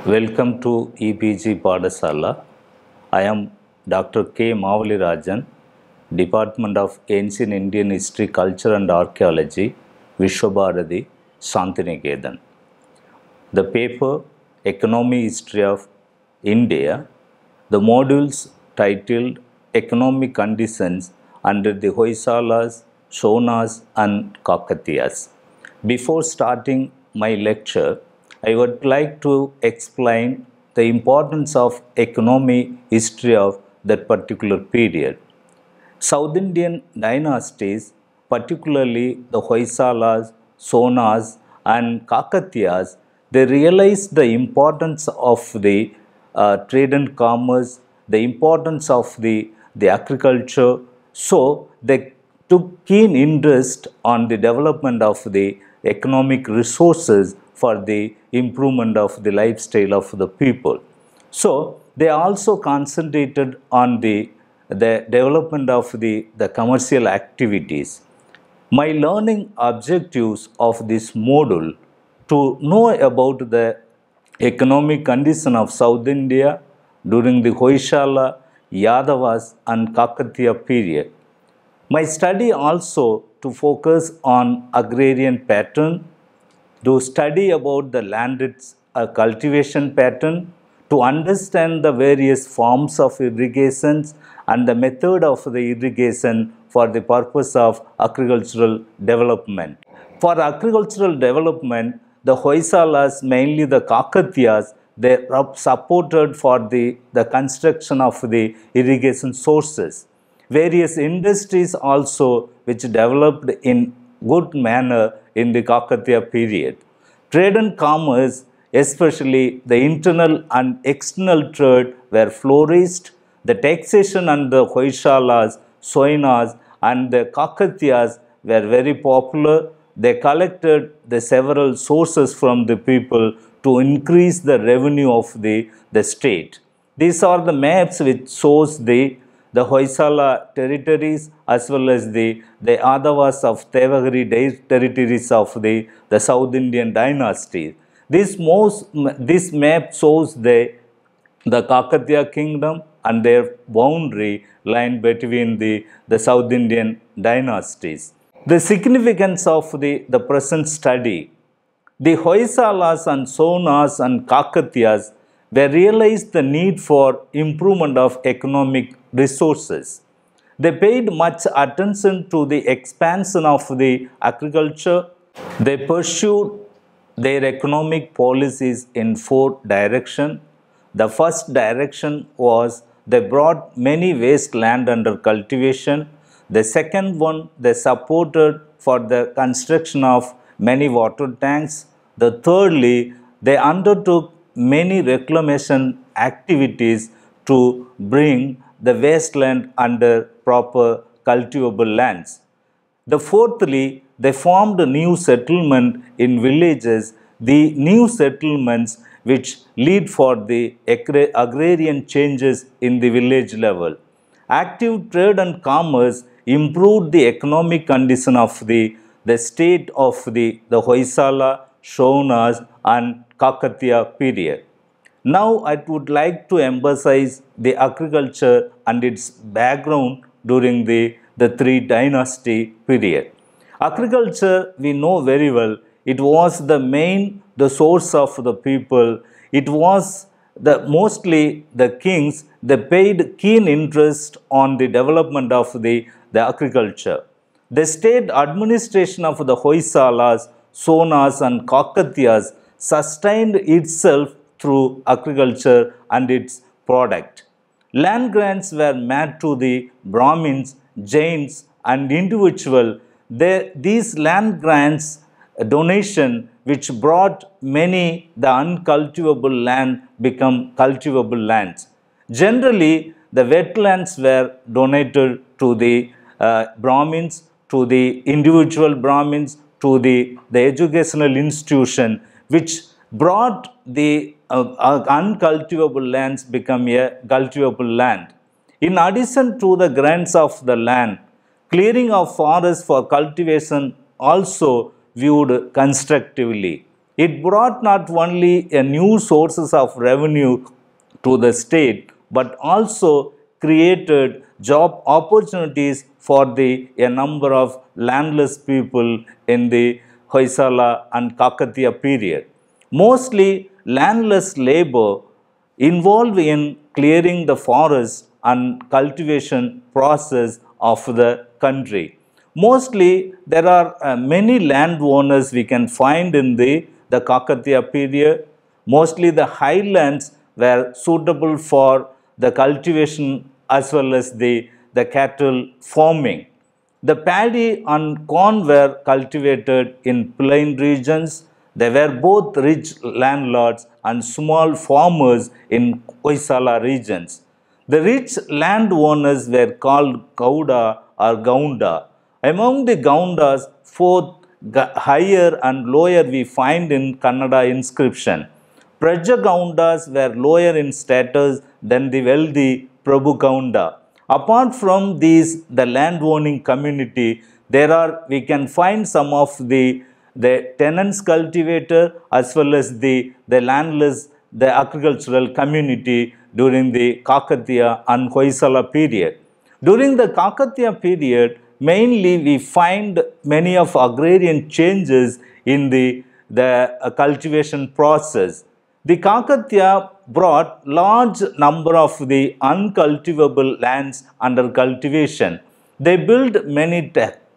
Welcome to EPG Padasala. I am Dr. K. Mavalirajan, Department of Ancient Indian History, Culture and Archaeology, Vishwabharati, Shantiniketan. The paper Economic History of India, the modules titled Economic Conditions under the Hoysalas, Shonas and Kakatiyas. Before starting my lecture, I would like to explain the importance of economic history of that particular period. South Indian dynasties, particularly the Hoysalas, Sonas, and Kakatiyas, they realized the importance of the trade and commerce, the importance of the agriculture. So they took keen interest on the development of the economic resources for the improvement of the lifestyle of the people. So they also concentrated on the development of the commercial activities. My learning objectives of this module to know about the economic condition of South India during the Hoysala, Yadavas and Kakatiya period. My study also to focus on agrarian pattern, to study about the land's cultivation pattern, to understand the various forms of irrigations and the method of the irrigation for the purpose of agricultural development. For agricultural development, the Hoysalas, mainly the Kakatiyas, they are supported for the construction of the irrigation sources. Various industries also which developed in good manner in the Kakatiya period. Trade and commerce, especially the internal and external trade, were flourished. The taxation under the Hoysalas, Soinas and the Kakatiyas were very popular. They collected the several sources from the people to increase the revenue of the state. These are the maps which shows the Hoysala territories as well as the Adavas of Tevagiri territories of the South Indian dynasty. This map shows the Kakatiya kingdom and their boundary line between the South Indian dynasties. The significance of the present study. The Hoysalas and Sonas and Kakatiyas were realized the need for improvement of economic resources. They paid much attention to the expansion of the agriculture. They pursued their economic policies in four directions. The first direction was they brought many waste land under cultivation. The second one, they supported for the construction of many water tanks. The thirdly, they undertook many reclamation activities to bring the wasteland under proper cultivable lands. The fourthly, they formed a new settlement in villages, the new settlements which lead for the agrarian changes in the village level. Active trade and commerce improved the economic condition of the state of the Hoysala, Shonas and Kakatiya period. Now I would like to emphasize the agriculture and its background during the three dynasty period. Agriculture, we know very well, it was the source of the people. It was mostly the kings, they paid keen interest on the development of the agriculture. The state administration of the Hoysalas, Sonas and Kakatiyas sustained itself through agriculture and its product. Land grants were made to the Brahmins, Jains and individual. These land grants donation which brought many the uncultivable land become cultivable lands. Generally, the wetlands were donated to the Brahmins, to the individual Brahmins, to the educational institution, which brought the uncultivable lands become a cultivable land. In addition to the grants of the land, clearing of forests for cultivation also viewed constructively. It brought not only a new sources of revenue to the state, but also created job opportunities for a number of landless people in the Hoysala and Kakatiya period. Mostly landless labor involved in clearing the forest and cultivation process of the country. Mostly there are many landowners we can find in the Kakatiya period. Mostly the highlands were suitable for the cultivation as well as the cattle farming. The paddy and corn were cultivated in plain regions. They were both rich landlords and small farmers in Hoysala regions. The rich landowners were called Gauda or Gaunda. Among the Gaundas, both higher and lower we find in Kannada inscription. Praja Gaundas were lower in status than the wealthy Prabhu Gaunda. Apart from these, the land-owning community, we can find some of the tenants cultivator as well as the landless, the agricultural community during the Kakatiya and Hoysala period. During the Kakatiya period, mainly we find many of agrarian changes in the cultivation process. The Kakatiya brought large number of the uncultivable lands under cultivation. They built many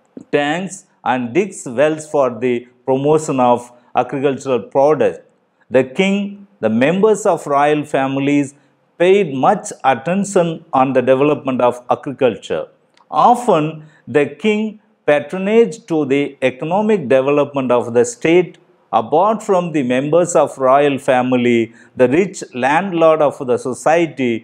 tanks and digs wells for the promotion of agricultural products. The king, the members of royal families paid much attention on the development of agriculture. Often, the king patronaged to the economic development of the state. Apart from the members of royal family, the rich landlord of the society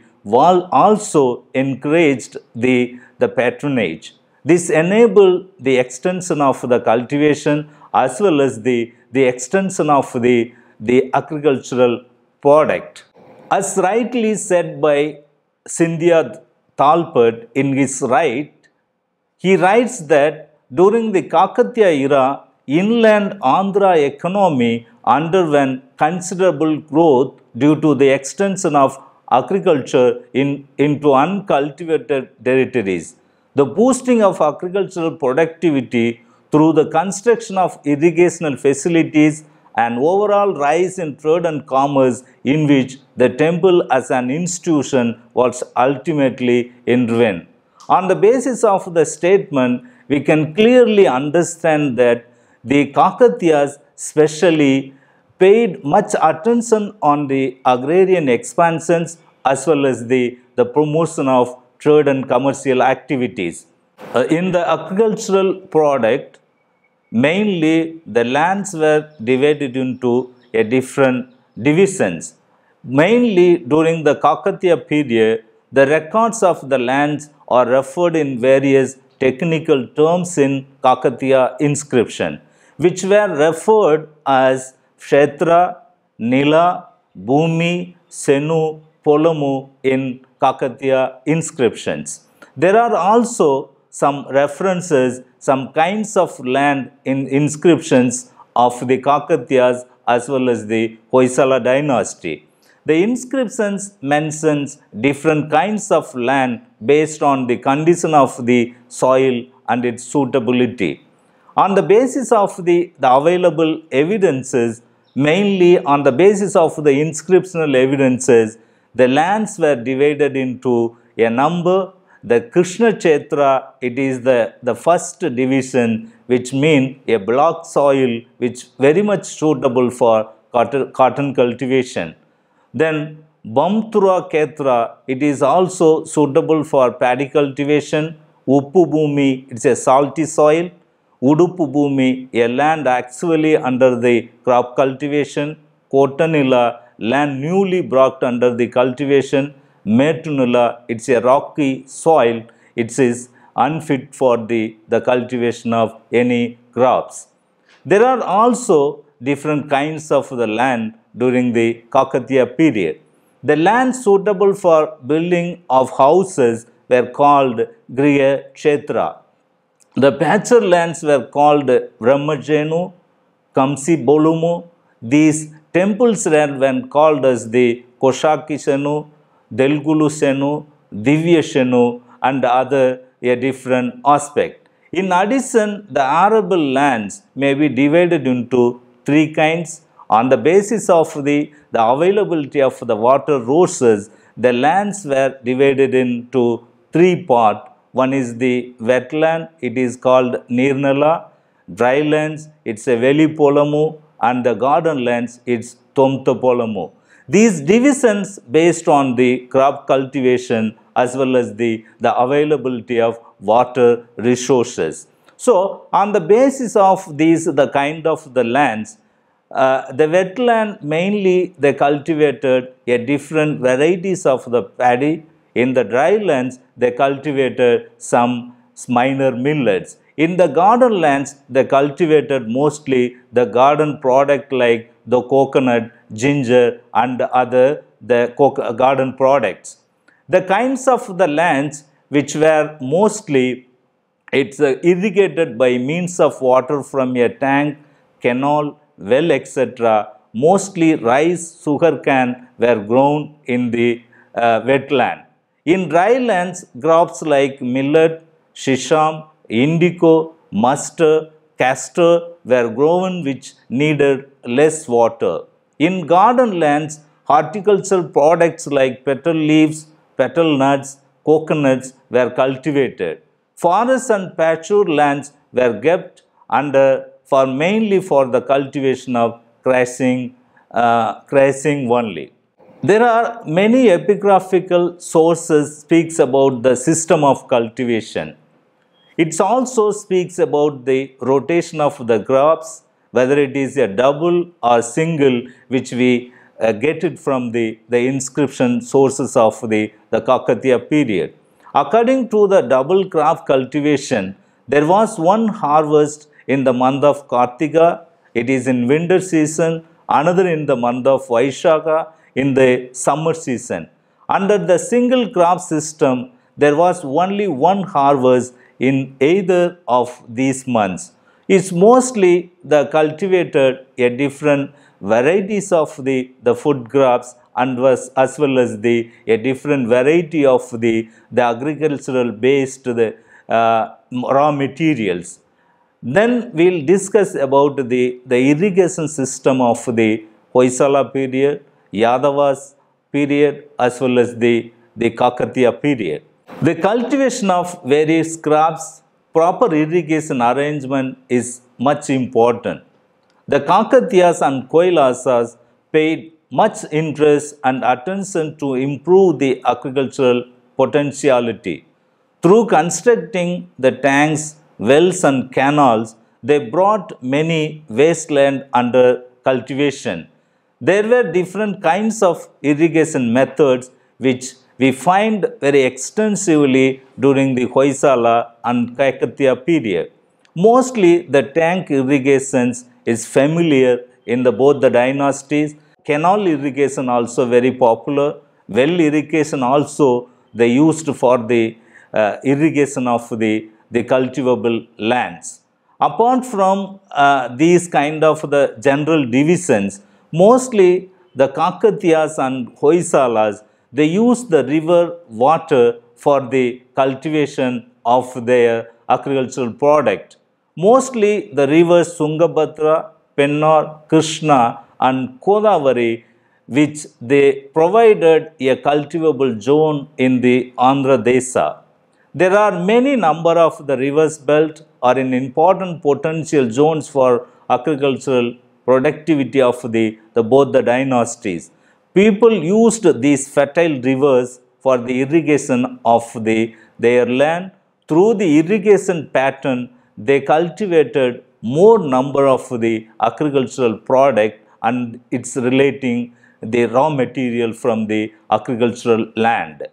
also encouraged the patronage. This enabled the extension of the cultivation as well as the extension of the agricultural product. As rightly said by Scindia Thalpat in his right, he writes that during the Kakatiya era, inland Andhra economy underwent considerable growth due to the extension of agriculture into uncultivated territories. The boosting of agricultural productivity through the construction of irrigational facilities and overall rise in trade and commerce in which the temple as an institution was ultimately intervened. On the basis of the statement, we can clearly understand that the Kakatiyas specially paid much attention on the agrarian expansions as well as the promotion of trade and commercial activities. In the agricultural product, mainly the lands were divided into different divisions. Mainly during the Kakatiya period, the records of the lands are referred in various technical terms in Kakatiya inscription, which were referred as Kshetra, Nila, Bhumi, Senu, Polamu in Kakatiya inscriptions. There are also some references, some kinds of land in inscriptions of the Kakatiyas as well as the Hoysala dynasty. The inscriptions mentions different kinds of land based on the condition of the soil and its suitability. On the basis of the available evidences, mainly on the basis of the inscriptional evidences, the lands were divided into a number. The Krishna Kshetra, it is the first division, which means a block soil which very much suitable for cotton cultivation. Then Bamtura Kshetra, it is also suitable for paddy cultivation. Uppu Bhumi, it is a salty soil. Udupu Bhumi, a land actually under the crop cultivation. Kotanila, land newly brought under the cultivation. Metunula, it is a rocky soil. It is unfit for the cultivation of any crops. There are also different kinds of the land during the Kakatiya period. The land suitable for building of houses were called Griha Kshetra. The pasture lands were called Brahmajenu, Kamsi Bolumu. these temples were when called as the Koshaki Shenu, Delgulu Shenu, Divya Shenu, and other a different aspect. In addition, the arable lands may be divided into three kinds. On the basis of the availability of the water resources, the lands were divided into three parts. One is the wetland, it is called Nirnala. Dry lands, it's a Velipolamu, and the garden lands, it's Tomtopolamu. These divisions based on the crop cultivation as well as the availability of water resources. So, on the basis of these, the kind of the lands, the wetland mainly they cultivated a different varieties of the paddy. In the dry lands, they cultivated some minor millets. In the garden lands, they cultivated mostly the garden product like the coconut, ginger, and other garden products. The kinds of the lands which were mostly irrigated by means of water from a tank, canal, well, etc. Mostly rice, sugarcane were grown in the wetland. In dry lands, crops like millet, shisham, indigo, mustard, castor were grown which needed less water. In garden lands, horticultural products like petal leaves, petal nuts, coconuts were cultivated. Forests and pasture lands were kept under for mainly for the cultivation of grazing only. There are many epigraphical sources speaks about the system of cultivation. It also speaks about the rotation of the crops, whether it is a double or single, which we get it from the inscription sources of the Kakatiya period. According to the double crop cultivation, there was one harvest in the month of Kartika, it is in winter season, another in the month of Vaishakha in the summer season. Under the single crop system, there was only one harvest in either of these months. It's mostly the cultivated a different varieties of the food crops and was as well as a different variety of the agricultural based raw materials. Then we'll discuss about the irrigation system of the Hoysala period, Yadavas period as well as the Kakatiya period. The cultivation of various crops, proper irrigation arrangement is much important. The Kakatiyas and Koilasas paid much interest and attention to improve the agricultural potentiality. Through constructing the tanks, wells and canals, they brought many wasteland under cultivation. There were different kinds of irrigation methods which we find very extensively during the Hoysala and Kakatiya period. Mostly the tank irrigations is familiar in both the dynasties. Canal irrigation also very popular. Well irrigation also they used for the irrigation of the cultivable lands. Apart from these kind of the general divisions, mostly the Kakatiyas and Hoysalas, they use the river water for the cultivation of their agricultural product. Mostly the rivers Tungabhadra, Pennar, Krishna and Godavari, which they provided a cultivable zone in the Andhra Desha. There are many number of the rivers belt are in important potential zones for agricultural productivity of both the dynasties. People used these fertile rivers for the irrigation of their land. Through the irrigation pattern, they cultivated more number of the agricultural product and it's relating the raw material from the agricultural land.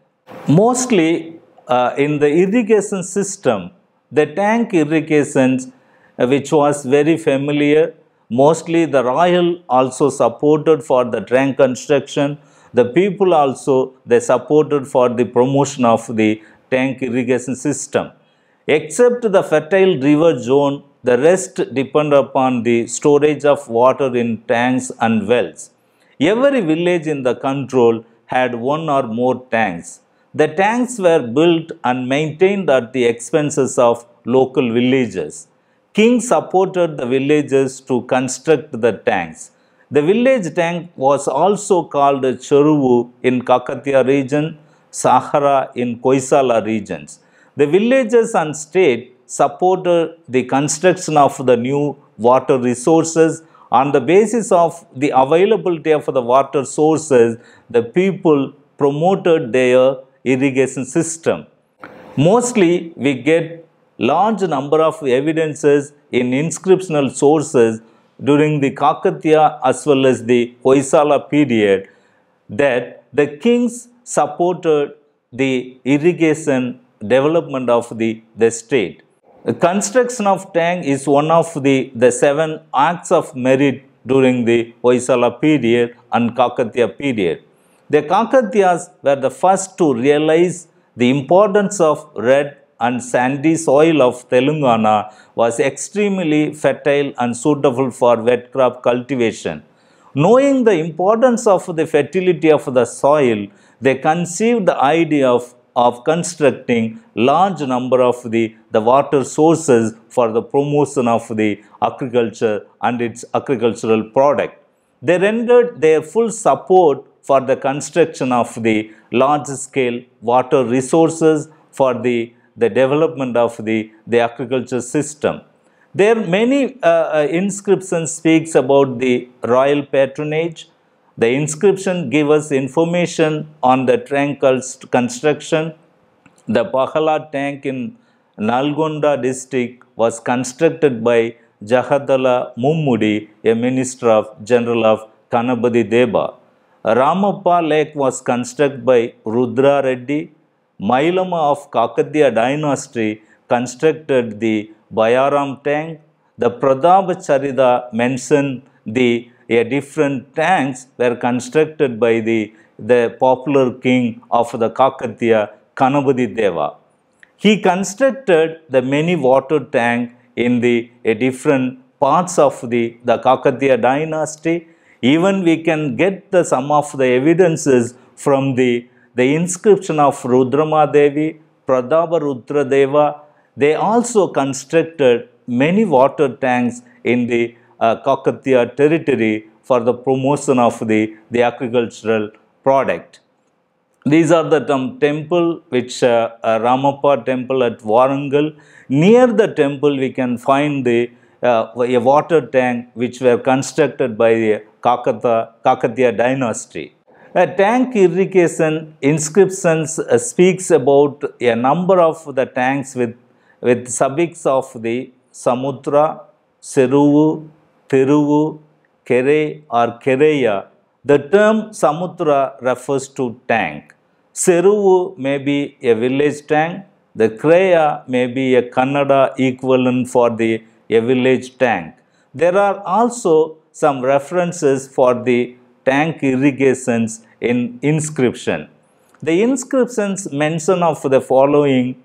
Mostly in the irrigation system, the tank irrigations which was very familiar, mostly the royal also supported for the tank construction, the people also they supported for the promotion of the tank irrigation system. Except the fertile river zone, The rest depend upon the storage of water in tanks and wells. Every village in the control had one or more tanks. The tanks were built and maintained at the expenses of local villagers. King supported the villagers to construct the tanks. The village tank was also called Cheruvu in Kakatiya region, Sahara in Koisala regions. The villagers and state supported the construction of the new water resources. On the basis of the availability of the water sources, the people promoted their irrigation system. Mostly, we get large number of evidences in inscriptional sources during the Kakatiya as well as the Hoysala period that the kings supported the irrigation development of the state. The construction of tank is one of the seven acts of merit during the Hoysala period and Kakatiya period. The Kakatiyas were the first to realize the importance of red and sandy soil of Telangana was extremely fertile and suitable for wet crop cultivation. Knowing the importance of the fertility of the soil, they conceived the idea of constructing large number of the water sources for the promotion of the agriculture and its agricultural product. They rendered their full support for the construction of the large-scale water resources for the development of the agriculture system. There are many inscriptions speaks about the royal patronage. The inscription gives us information on the tank construction. The Pahala tank in Nalgonda district was constructed by Jagadala Mummudi, a minister of General of Kanabadi Deba. Ramappa Lake was constructed by Rudra Reddy. Mailama of Kakatiya dynasty constructed the Bayaram tank. The Pratap Charita mentioned the different tanks were constructed by the popular king of the Kakatiya, Kanabadi Deva. He constructed the many water tank in the different parts of the Kakatiya dynasty. Even we can get some of the evidences from the inscription of Rudrama Devi, Pratapa Rudra Deva. They also constructed many water tanks in the Kakatiya territory for the promotion of the agricultural product. These are the temple which Ramappa temple at Warangal. Near the temple we can find a water tank which were constructed by the Kakatiya dynasty. A tank irrigation inscriptions speaks about a number of the tanks with suffix of the Samudra, Seruvu, Thiruvu, Kere or Kereya. The term Samudra refers to tank. Seruvu may be a village tank. The Kreya may be a Kannada equivalent for a village tank. There are also some references for the tank irrigations in inscription. The inscriptions mention of the following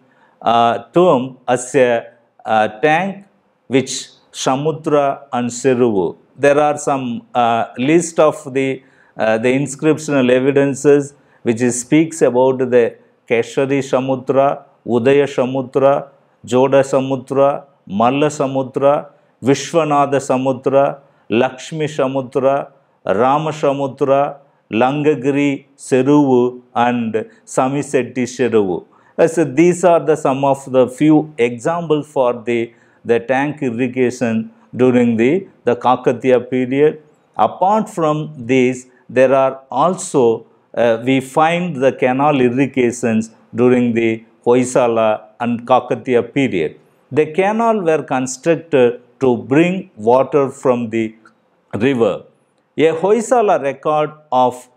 term as a tank which Samudra and Seruvu. There are some list of the inscriptional evidences which speaks about the Keshari Samudra, Udaya Samudra, Joda Samudra, Malla Samudra, Vishwanatha Samudra, Lakshmi Samudra, Rama Samudra, Langagiri Seruvu and Samisetti Seruvu. So these are some of the few examples for the tank irrigation during the Kakatiya period. Apart from these, there are also we find the canal irrigations during the Hoysala and Kakatiya period. The canal were constructed to bring water from the river. A Hoysala record of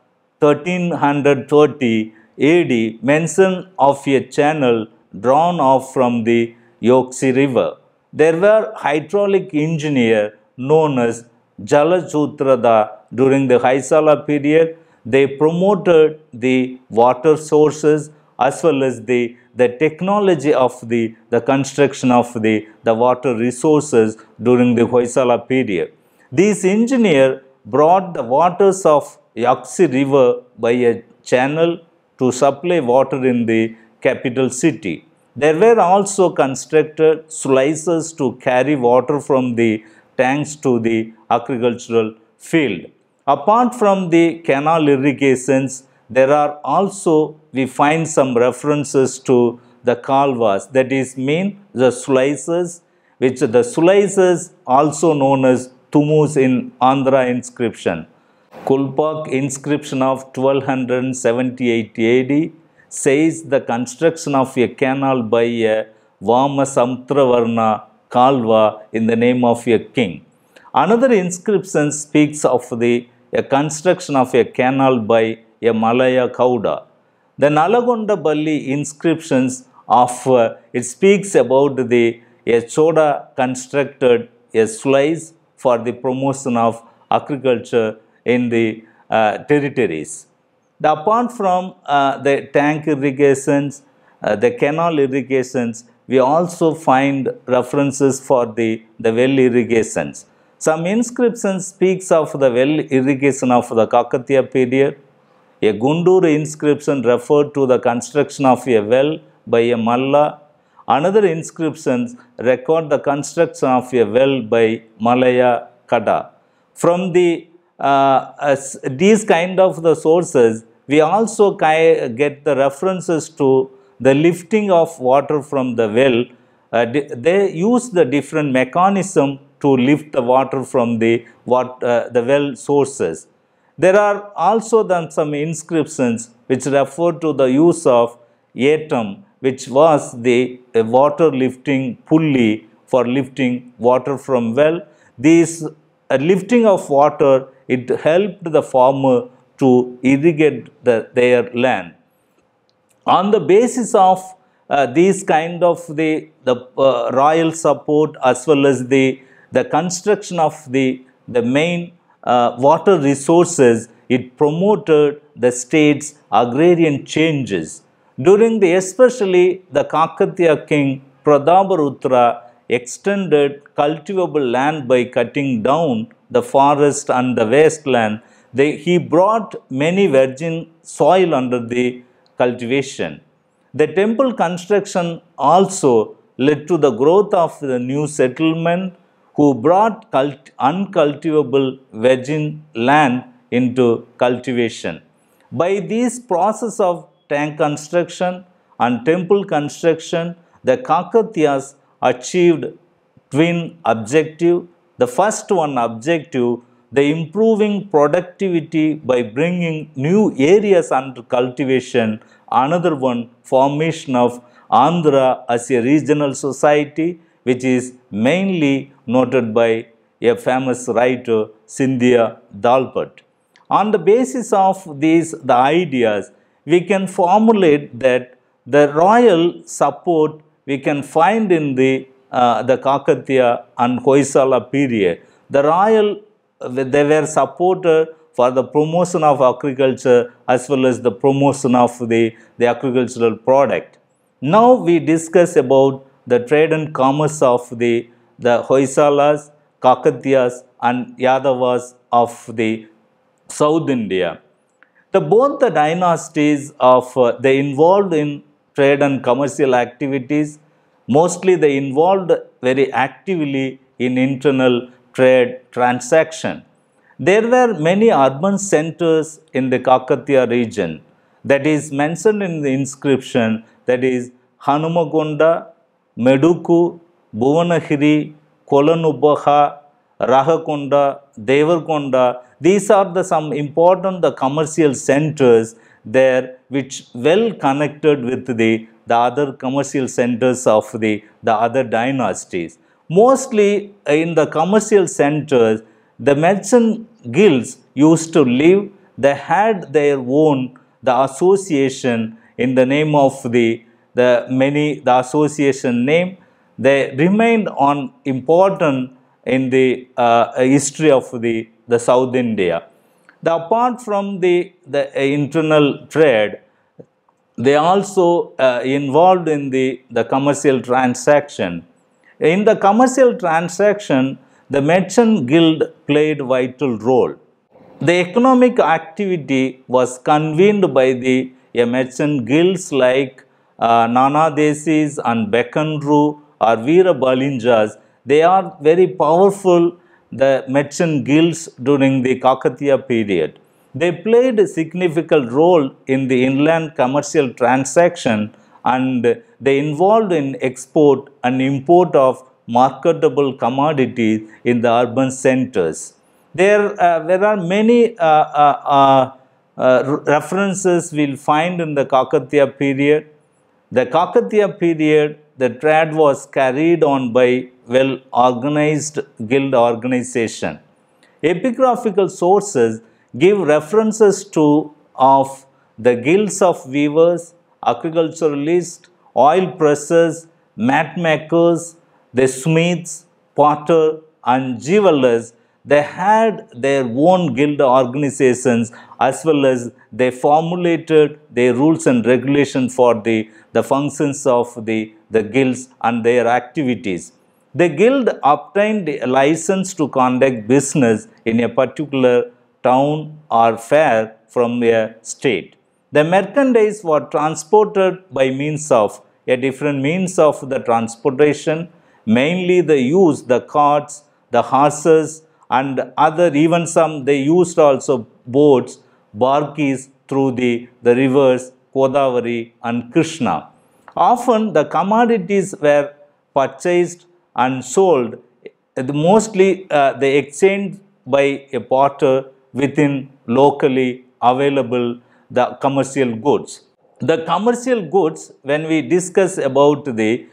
1330 AD mention of a channel drawn off from the Yoksi river. There were hydraulic engineer known as Jalajutrada during the Hoysala period. They promoted the water sources as well as the technology of the construction of the water resources during the Hoysala period. These engineers brought the waters of Yangtze River by a channel to supply water in the capital city. There were also constructed sluices to carry water from the tanks to the agricultural field. Apart from the canal irrigations, there are also, we find some references to the kalvas, that is mean the sluices, which the sluices also known as tumus in Andhra inscription. Kulpak inscription of 1278 AD says the construction of a canal by a Vamasamtravarna Kalva in the name of a king. Another inscription speaks of a construction of a canal by a Malaya Kauda. The Nalagonda Balli inscriptions it speaks about a Choda constructed a sluice for the promotion of agriculture in the territories. Apart from the tank irrigations, the canal irrigations, we also find references for the well irrigations. Some inscriptions speaks of the well irrigation of the Kakatiya period. A Gundur inscription referred to the construction of a well by a Malla. Another inscriptions record the construction of a well by Malaya Kada. From these kind of the sources, we also get the references to the lifting of water from the well. They use the different mechanism to lift the water from the well sources. There are also then some inscriptions which refer to the use of Yetam, which was the water lifting pulley for lifting water from well. These lifting of water, it helped the farmer to irrigate their land. On the basis of these kind of the royal support as well as the construction of the main water resources, it promoted the state's agrarian changes. During especially the Kakatiya king Prataparutra extended cultivable land by cutting down the forest and the wasteland. He brought many virgin soil under the cultivation. The temple construction also led to the growth of the new settlement who brought uncultivable virgin land into cultivation. By this process of tank construction and temple construction, the Kakatiyas achieved twin objective. The first one objective, the improving productivity by bringing new areas under cultivation. Another one, formation of Andhra as a regional society, which is mainly noted by a famous writer, Scindia Dalpat. On the basis of the ideas, we can formulate that the royal support we can find in the Kakatiya and Hoysala period. The royal, they were supported for the promotion of agriculture as well as the promotion of the agricultural product. Now we discuss about the trade and commerce of the Hoysalas, Kakatiyas and Yadavas of the South India. Both the dynasties they involved in trade and commercial activities. Mostly they involved very actively in internal trade transaction. There were many urban centers in the Kakatiya region that is mentioned in the inscription, that is Hanumagonda, Meduku, Bhuvanagiri, Kolanubaha, Rahakonda, Devarkonda. These are some important commercial centers there which well connected with the other commercial centers of the other dynasties. Mostly in the commercial centers, the merchant guilds used to live. They had their own association in the name of the association name. They remained on important in the history of the South India. Apart from the internal trade, They also involved in the commercial transaction. In the commercial transaction, the merchant guild played vital role. The economic activity was convened by the merchant guilds like Nana Desis and Bekanru or Veera Balinjas. They are very powerful, the merchant guilds during the Kakatiya period. They played a significant role in the inland commercial transaction, and they involved in export and import of marketable commodities in the urban centers. There are many references we'll find in the Kakatiya period. The Kakatiya period, the trade was carried on by well-organized guild organization. Epigraphical sources give references to of the guilds of weavers, agriculturalists, oil pressers, mat makers, the smiths, potter, and jewelers. They had their own guild organizations, as well as they formulated their rules and regulations for the functions of the guilds and their activities. The guild obtained a license to conduct business in a particular town or fair from a state. The merchandise was transported by means of a different means of the transportation, mainly the carts, the horses, and other, even some they used also boats, barkies through the rivers Godavari and Krishna. Often the commodities were purchased and sold, mostly they exchanged by a potter within locally available the commercial goods. The commercial goods, when we discuss about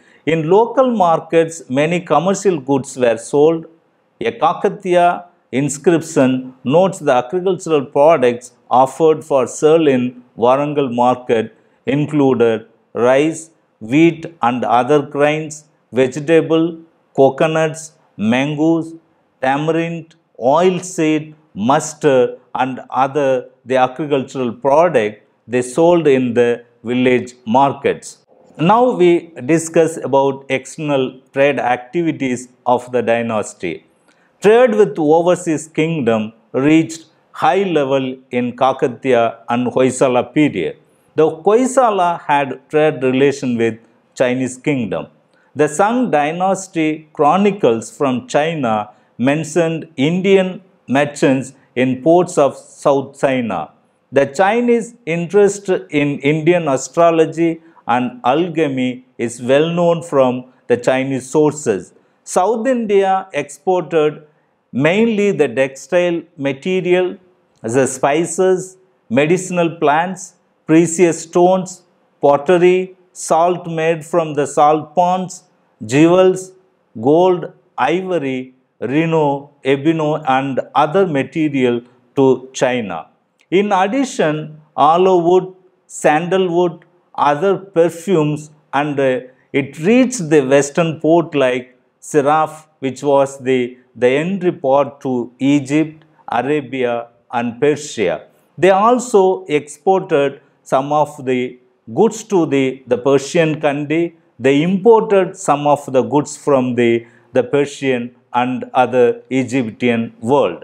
in local markets, many commercial goods were sold. A Kakatiya inscription notes the agricultural products offered for sale in Warangal market included rice, wheat and other grains, vegetable, coconuts, mangoes, tamarind, oilseed, mustard and other the agricultural product they sold in the village markets. Now we discuss about external trade activities of the dynasty. Trade with overseas kingdom reached high level in Kakatiya and Hoysala period. The Hoysala had trade relation with Chinese kingdom. The Sung dynasty chronicles from China mentioned Indian merchants in ports of South China. The Chinese interest in Indian astrology and alchemy is well known from the Chinese sources. South India exported mainly the textile material, the spices, medicinal plants, precious stones, pottery, salt made from the salt ponds, jewels, gold, ivory, rhino, ebino and other material to China. In addition, aloe wood, sandalwood, other perfumes and it reached the western port like Siraf, which was the entry port to Egypt, Arabia and Persia. They also exported some of the goods to the Persian country. They imported some of the goods from the Persian and other Egyptian world.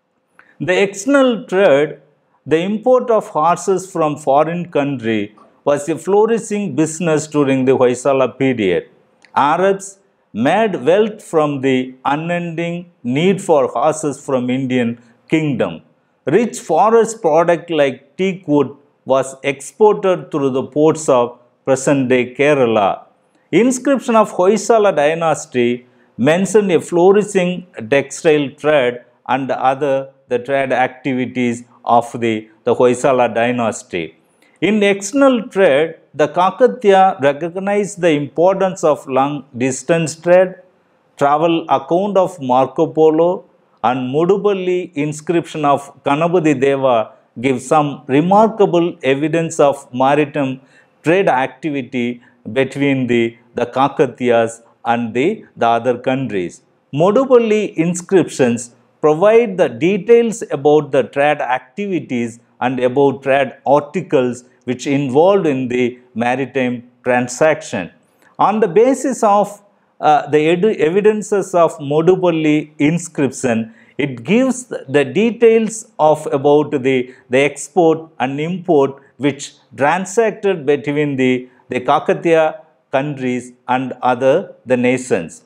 The external trade, the import of horses from foreign country was a flourishing business during the Hoysala period. Arabs made wealth from the unending need for horses from Indian kingdom. Rich forest product like teak wood was exported through the ports of present-day Kerala. Inscription of Hoysala dynasty mentioned a flourishing textile trade and other the trade activities of the Hoysala dynasty. In external trade, the Kakatiya recognized the importance of long distance trade. Travel account of Marco Polo and Mudupalli inscription of Ganapati Deva give some remarkable evidence of maritime trade activity between the Kakatiyas and the other countries. Mudupalli inscriptions provide the details about the trade activities and about trade articles which involved in the maritime transaction. On the basis of the evidences of Modupalli inscription, it gives the details of about the export and import which transacted between the Kakatiya countries and the nations.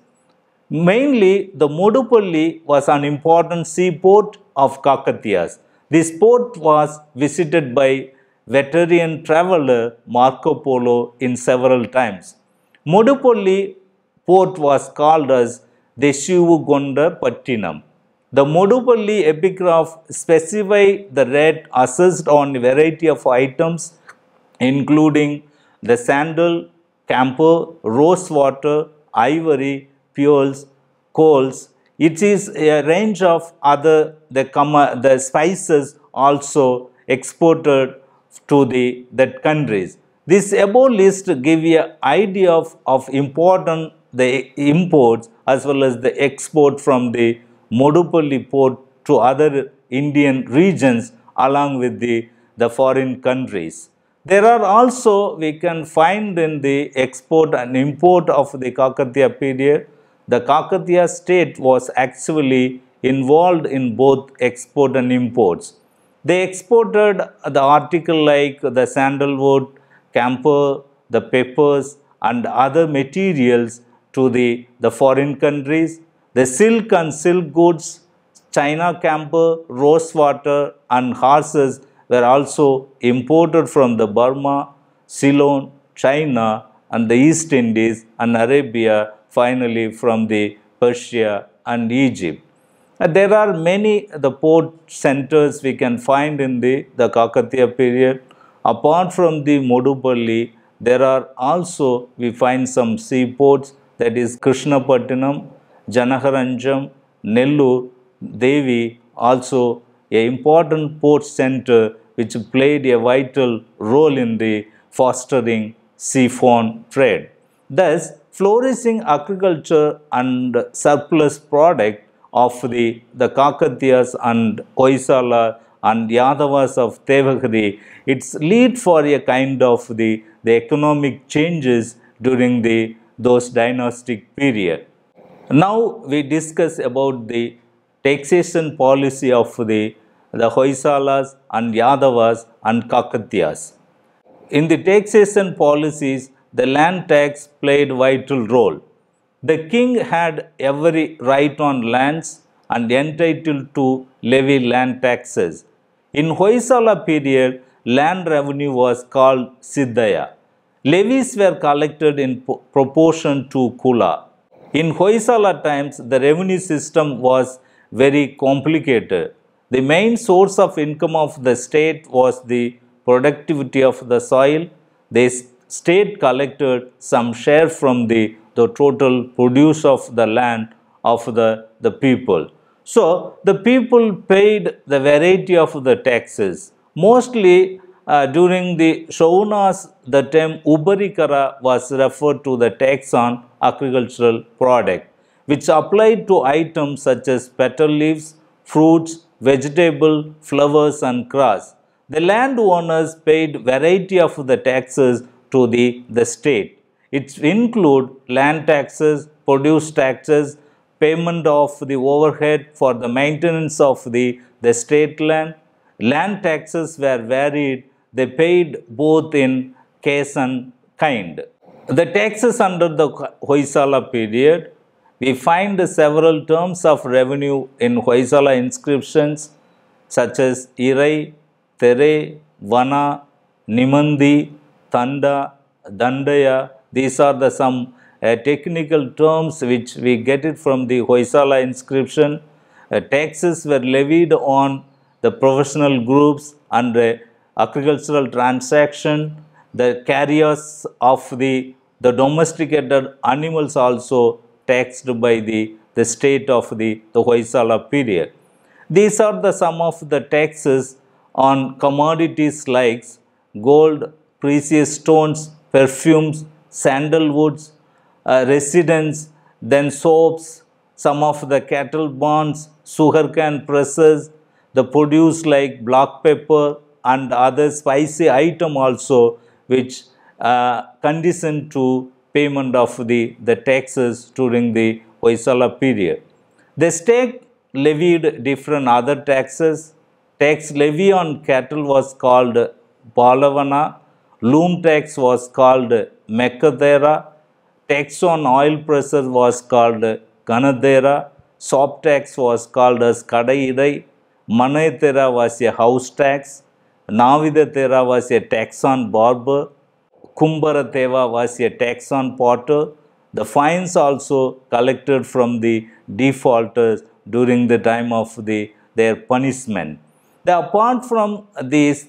Mainly, the Modupalli was an important seaport of Kakatiyas. This port was visited by veteran traveler Marco Polo in several times. Modupalli port was called as Deshivugonda Pattinam. The Modupalli epigraph specify the rate assessed on a variety of items including the sandal, camphor, rose water, ivory, fuels, coals. It is a range of other the spices also exported to that countries. This above list give you an idea of important the imports as well as the export from the Modupalli port to other Indian regions along with the foreign countries. There are also, we can find in the export and import of the Kakatiya period, the Kakatiya state was actually involved in both export and imports. They exported the article like the sandalwood, camphor, the peppers and other materials to the foreign countries. The silk and silk goods, China camphor, rose water and horses were also imported from the Burma, Ceylon, China and the East Indies and Arabia, finally from the Persia and Egypt. There are many the port centers we can find in the Kakatiya period. Apart from the Modupalli, there are also we find some seaports, that is Krishnapattinam, Janagaranjam, Nellur, Devi, also an important port center which played a vital role in the fostering seafaring trade. Thus, flourishing agriculture and surplus product of the Kakatiyas and Hoysala and Yadavas of Devagiri, it's lead for a kind of the economic changes during those dynastic period. Now we discuss about the taxation policy of the Hoysalas and Yadavas and Kakatiyas. In the taxation policies, the land tax played vital role. The king had every right on lands and entitled to levy land taxes. In Hoysala period, land revenue was called Siddhaya. Levies were collected in proportion to Kula. In Hoysala times, the revenue system was very complicated. The main source of income of the state was the productivity of the soil. The state collected some share from the total produce of the land of the people. So, the people paid the variety of the taxes. Mostly during the Shaunas, the term Ubarikara was referred to the tax on agricultural product, which applied to items such as petal leaves, fruits, vegetable, flowers and grass. The landowners paid variety of the taxes to the state. It include land taxes, produce taxes, payment of the overhead for the maintenance of the state land. Land taxes were varied. They paid both in case and kind. The taxes under the Hoysala period, we find several terms of revenue in Hoysala inscriptions such as Irai, Tere, Vana, Nimandi, Thanda, Dandaya. These are the some technical terms which we get it from the Hoysala inscription. Taxes were levied on the professional groups and agricultural transaction. The carriers of the domesticated animals also taxed by the state of the Hoysala period. These are the some of the taxes on commodities like gold, precious stones, perfumes, sandalwoods, residents, then soaps, some of the cattle bonds, sugarcane presses, the produce like black pepper, and other spicy item also which condition to payment of the taxes during the Hoysala period. The state levied different other taxes. Tax levy on cattle was called Balavana. Loom tax was called Mekadera. Tax on oil presses was called Ganadera. Shop tax was called as Kadaidai. Manayatera was a house tax. Navidatera was a tax on barber. Kumbarateva was a tax on potter. The fines also collected from the defaulters during the time of their punishment. Apart from these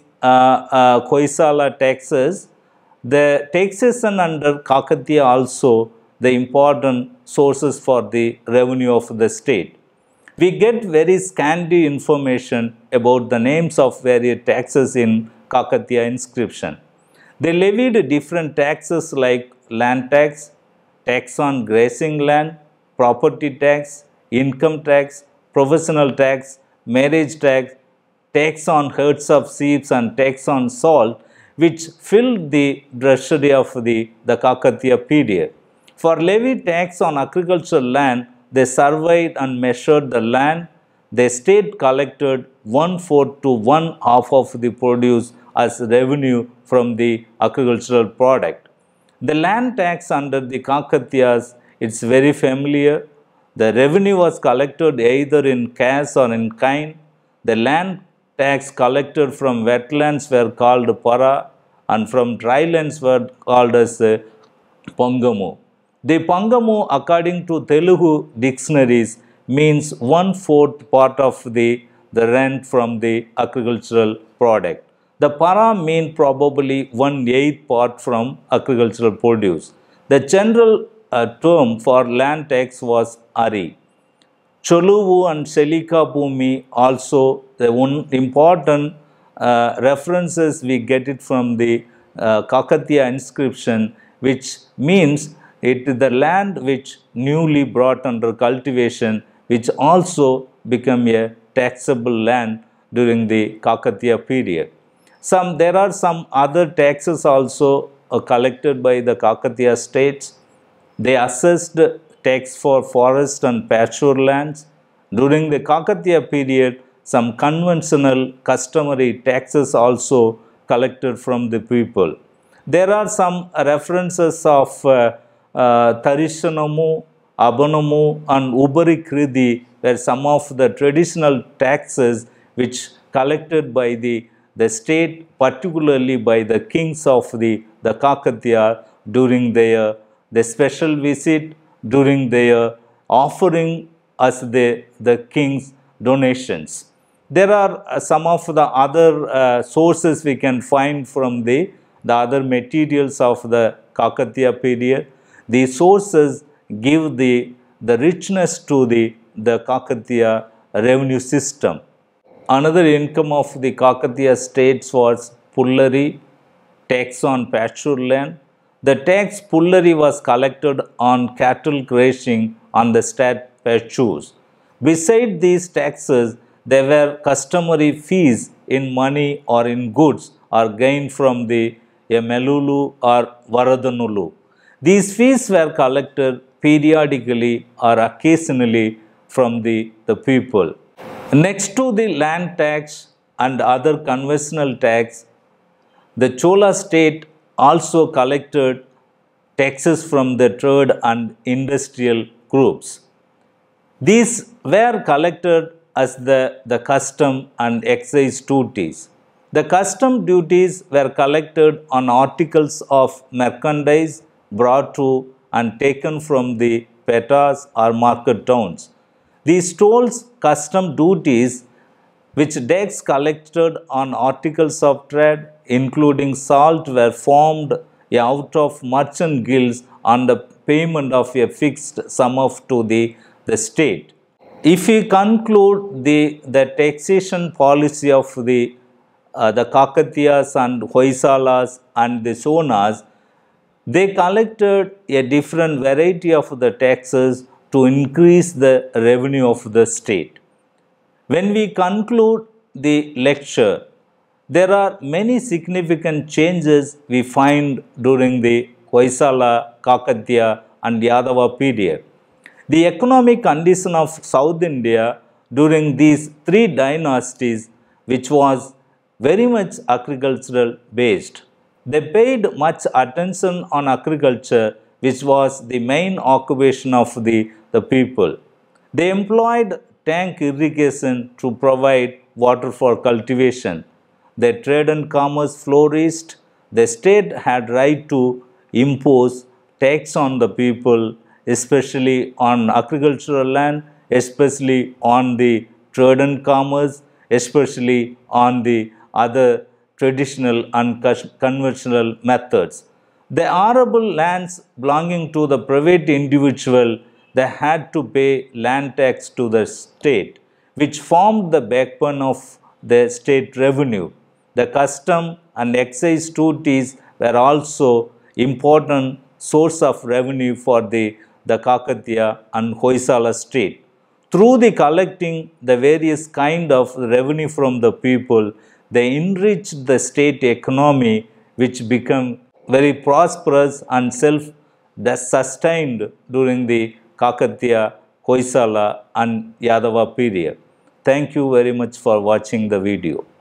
Hoysala taxes, the taxation under Kakatiya also the important sources for the revenue of the state. We get very scanty information about the names of various taxes in Kakatiya inscription. They levied different taxes like land tax, tax on grazing land, property tax, income tax, professional tax, marriage tax, tax on herds of sheep and tax on salt, which filled the treasury of the Kakatiya period. For levy tax on agricultural land, they surveyed and measured the land. The state collected 1/4 to 1/2 of the produce as revenue from the agricultural product. The land tax under the Kakatiyas, it's very familiar. The revenue was collected either in cash or in kind. The land tax collected from wetlands were called para and from drylands were called as Pangamu. The Pangamu, according to Telugu dictionaries, means 1/4 part of the rent from the agricultural product. The para mean probably 1/8 part from agricultural produce. The general term for land tax was Ari. Choluvu and Selika Bhumi also the one important references we get it from the Kakatiya inscription, which means it is the land which newly brought under cultivation, which also become a taxable land during the Kakatiya period. There are some other taxes also collected by the Kakatiya states. They assessed tax for forest and pasture lands. During the Kakatiya period, some conventional customary taxes also collected from the people. There are some references of Tarishanamu, Abanamu and Ubarikridi were some of the traditional taxes which collected by the state, particularly by the kings of the Kakatiya during their special visit, during their offering as the king's donations. There are some of the other sources we can find from the other materials of the Kakatiya period. These sources give the richness to the Kakatiya revenue system. Another income of the Kakatiya states was Pullari, tax on pasture land. The tax Pullari was collected on cattle grazing on the state pastures. Beside these taxes, there were customary fees in money or in goods or gained from the Melulu or Varadanulu. These fees were collected periodically or occasionally from the people. Next to the land tax and other conventional tax, the Chola state also collected taxes from the trade and industrial groups. These were collected as the custom and excise duties. The custom duties were collected on articles of merchandise brought to and taken from the petas or market towns. These tolls, custom duties, which tax collected on articles of trade, including salt, were formed out of merchant guilds on the payment of a fixed sum to the state. If we conclude the taxation policy of the Kakatiyas and Hoysalas and the Sonas, they collected a different variety of the taxes to increase the revenue of the state. When we conclude the lecture, There are many significant changes we find during the Hoysala, Kakatiya and Yadava period. The economic condition of South India during these three dynasties, which was very much agricultural based. They paid much attention on agriculture, which was the main occupation of the people. They employed tank irrigation to provide water for cultivation. Their trade and commerce flourished. The state had right to impose tax on the people, especially on agricultural land, especially on the trade and commerce, especially on the other traditional and conventional methods. The arable lands belonging to the private individual, they had to pay land tax to the state, which formed the backbone of the state revenue. The custom and excise duties were also important source of revenue for the Kakatiya and Hoysala state. Through the collecting the various kind of revenue from the people, they enriched the state economy, which became very prosperous and self-sustained during the Kakatiya, Hoysala and Yadava period. Thank you very much for watching the video.